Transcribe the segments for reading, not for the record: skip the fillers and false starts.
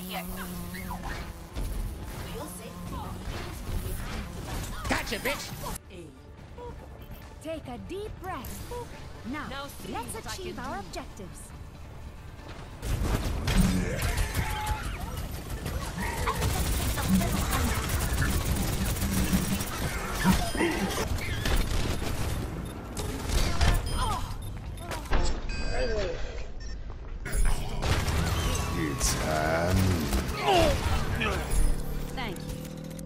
yet. Gotcha, bitch! Take a deep breath. Now, let's achieve our objectives. It's Thank you.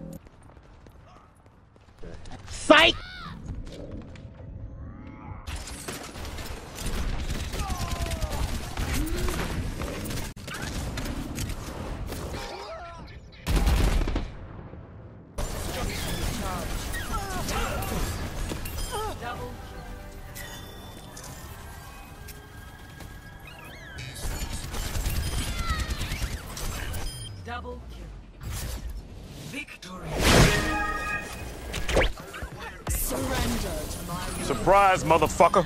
Psych! Double kill. Victory. Surrender to my will. surprise, motherfucker.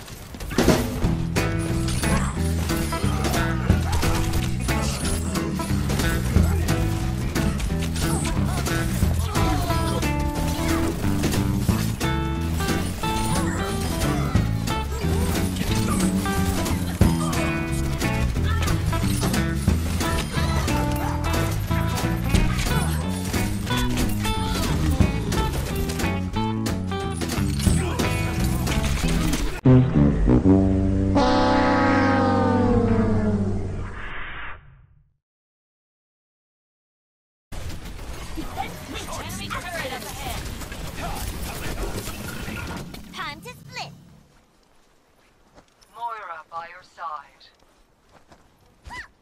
Time to split. Moira by your side.